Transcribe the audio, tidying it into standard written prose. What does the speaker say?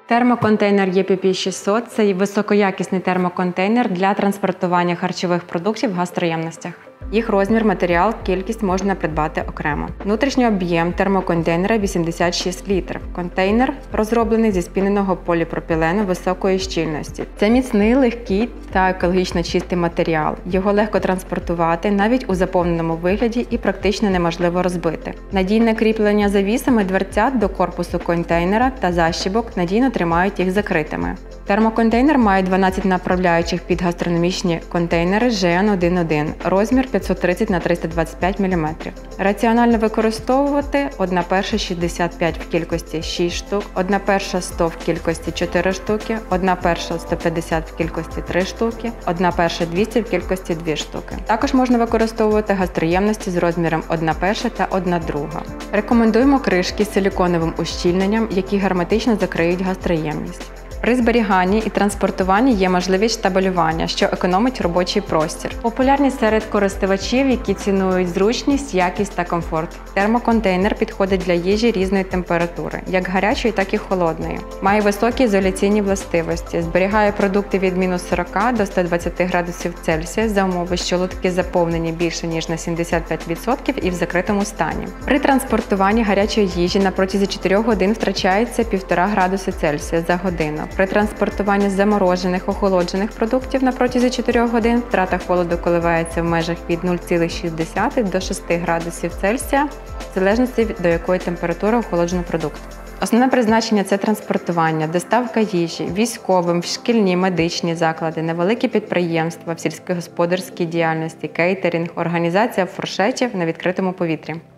Термоконтейнер EPP600 – це високоякісний термоконтейнер для транспортування харчових продуктів в гастроємностях. Їх розмір, матеріал, кількість можна придбати окремо. Внутрішній об'єм термоконтейнера 86 літрів. Контейнер розроблений зі спіненого поліпропілену високої щільності. Це міцний, легкий та екологічно чистий матеріал. Його легко транспортувати навіть у заповненому вигляді і практично неможливо розбити. Надійне кріплення завісами дверцят до корпусу контейнера та защіпок надійно тримають їх закритими. Термоконтейнер має 12 направляючих під гастрономічні контейнери GN11, розмір 530 на 325 мм. Раціонально використовувати 1/1 65 в кількості 6 штук, 1/1 100 в кількості 4 штуки, 1/1 150 в кількості 3 штуки, 1/1 200 в кількості 2 штуки. Також можна використовувати гастроємності з розміром 1/1 та 1/2. Рекомендуємо кришки з силіконовим ущільненням, які герметично закриють гастроємність. При зберіганні і транспортуванні є можливість штабелювання, що економить робочий простір. Популярні серед користувачів, які цінують зручність, якість та комфорт. Термоконтейнер підходить для їжі різної температури, як гарячої, так і холодної. Має високі ізоляційні властивості, зберігає продукти від -40 до 120 градусів Цельсія за умови, що лотки заповнені більше ніж на 75% і в закритому стані. При транспортуванні гарячої їжі на протязі 4 годин втрачається 1,5 градуси Цельсія за годину. При транспортуванні заморожених, охолоджених продуктів на протязі 4 годин втрата холоду коливається в межах від 0,6 до 6 градусів Цельсія, в залежності до якої температури охолоджено продукт. Основне призначення – це транспортування, доставка їжі, військовим, в шкільні, медичні заклади, невеликі підприємства, в сільськогосподарській діяльності, кейтеринг, організація фуршетів на відкритому повітрі.